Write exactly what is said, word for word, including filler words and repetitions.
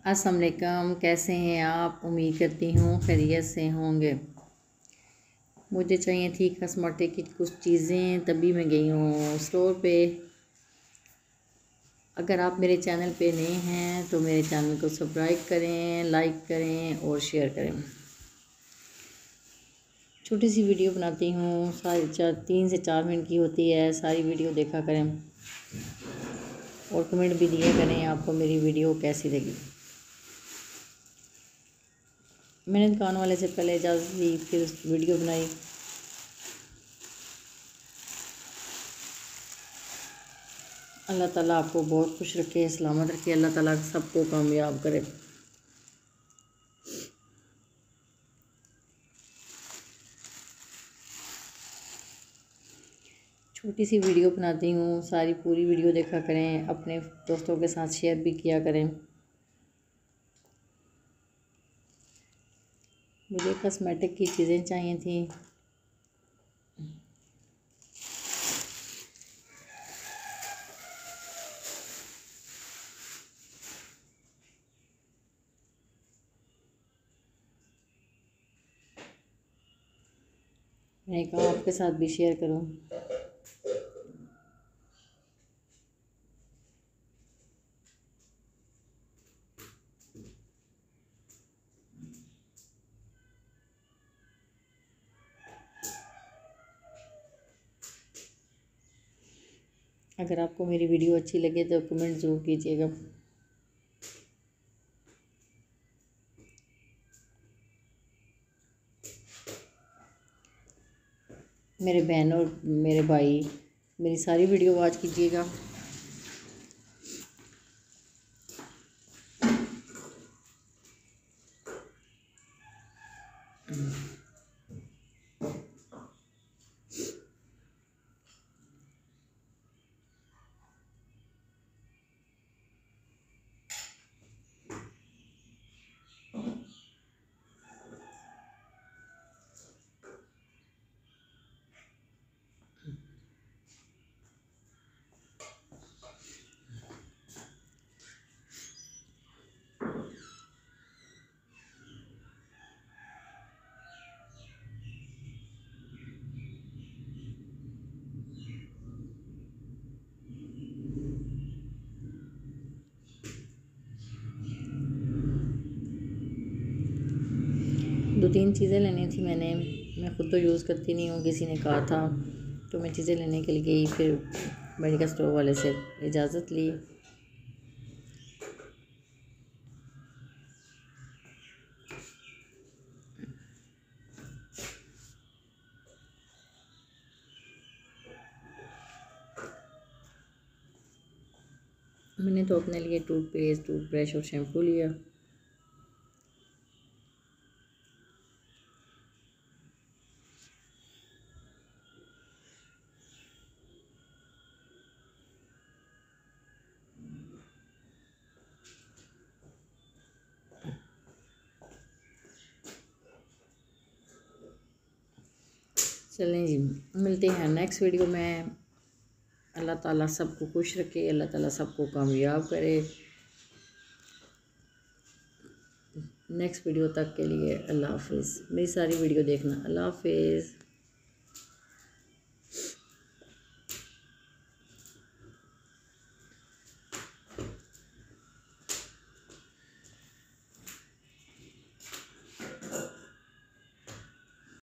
अस्सलाम वालेकुम, कैसे हैं आप? उम्मीद करती हूँ खैरियत से होंगे। मुझे चाहिए थी कॉस्मेटिक की कुछ चीज़ें, तभी मैं गई हूँ स्टोर पे। अगर आप मेरे चैनल पे नए हैं तो मेरे चैनल को सब्सक्राइब करें, लाइक करें और शेयर करें। छोटी सी वीडियो बनाती हूँ, सारी चार तीन से चार मिनट की होती है। सारी वीडियो देखा करें और कमेंट भी दिया करें आपको मेरी वीडियो कैसी लगी। मैंने दुकान वाले से पहले इजाज़त ली, फिर वीडियो बनाई। अल्लाह ताला आपको बहुत खुश रखे, सलामत रखे। अल्लाह ताला सबको कामयाब करे। छोटी सी वीडियो बनाती हूँ, सारी पूरी वीडियो देखा करें, अपने दोस्तों के साथ शेयर भी किया करें। मुझे कॉस्मेटिक की चीज़ें चाहिए थी। मैंने कहा आपके साथ भी शेयर करूँ। अगर आपको मेरी वीडियो अच्छी लगे तो कमेंट ज़रूर कीजिएगा। मेरे बहन और मेरे भाई मेरी सारी वीडियो वॉच कीजिएगा। दो तीन चीज़ें लेनी थी मैंने। मैं ख़ुद तो यूज़ करती नहीं हूँ, किसी ने कहा था तो मैं चीज़ें लेने के लिए गई। फिर मेडिकल स्टोर वाले से इजाज़त ली। मैंने तो अपने लिए टूथपेस्ट, टूथब्रश और शैम्पू लिया। चलें जी, मिलते हैं नेक्स्ट वीडियो में। अल्लाह ताला सबको खुश रखे, अल्लाह ताला सबको कामयाब करे। नेक्स्ट वीडियो तक के लिए अल्लाह हाफिज़। मेरी सारी वीडियो देखना। अल्लाह हाफिज़।